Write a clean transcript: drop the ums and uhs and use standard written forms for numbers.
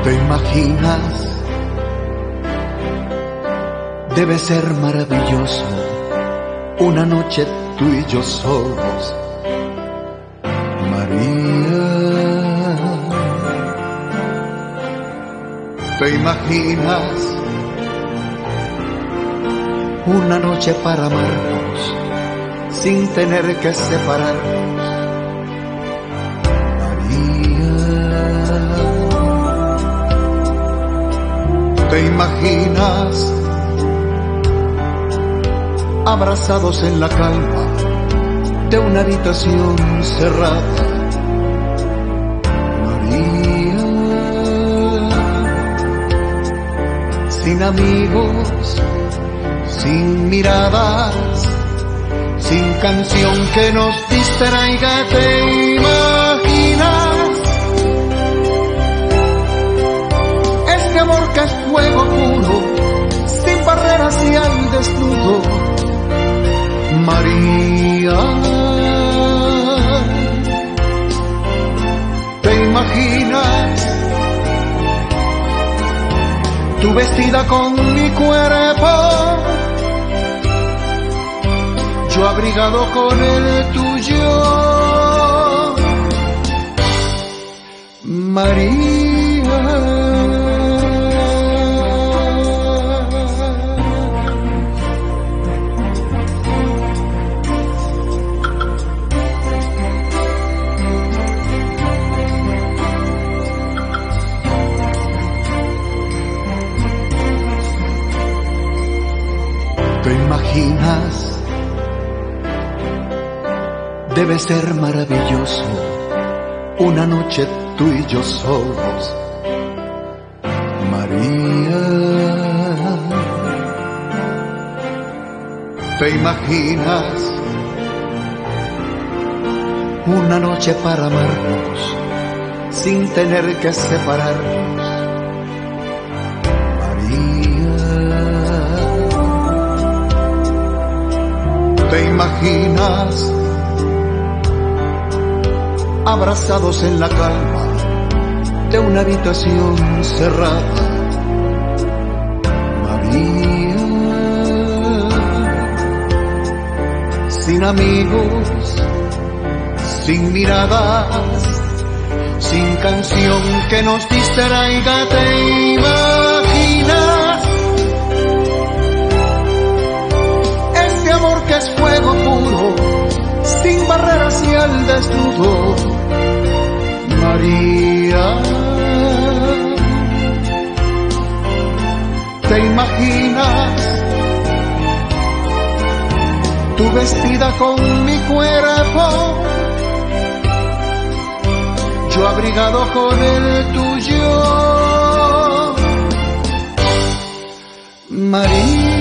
¿Te imaginas? Debe ser maravilloso una noche tú y yo solos, María. ¿Te imaginas? Una noche para amarnos sin tener que separarnos, María. ¿Te imaginas? Abrazados en la calma de una habitación cerrada, María. Sin amigos, sin miradas, sin canción que nos distraiga. ¿Te imaginas? Este amor que es fuego puro, sin barreras y al desnudo, María. ¿Te imaginas? Tú vestida con mi cuerpo, yo abrigado con el tuyo, María. ¿Te imaginas? Debe ser maravilloso una noche tú y yo solos, María. ¿Te imaginas? Una noche para amarnos sin tener que separarnos, María. ¿Te imaginas? Abrazados en la calma de una habitación cerrada, María. Sin amigos, sin miradas, sin canción que nos distraiga. ¿Te imaginas? Este amor que es fuego puro, sin barreras y al desnudo, María. ¿Te imaginas? Tú vestida con mi cuerpo, yo abrigado con el tuyo, María.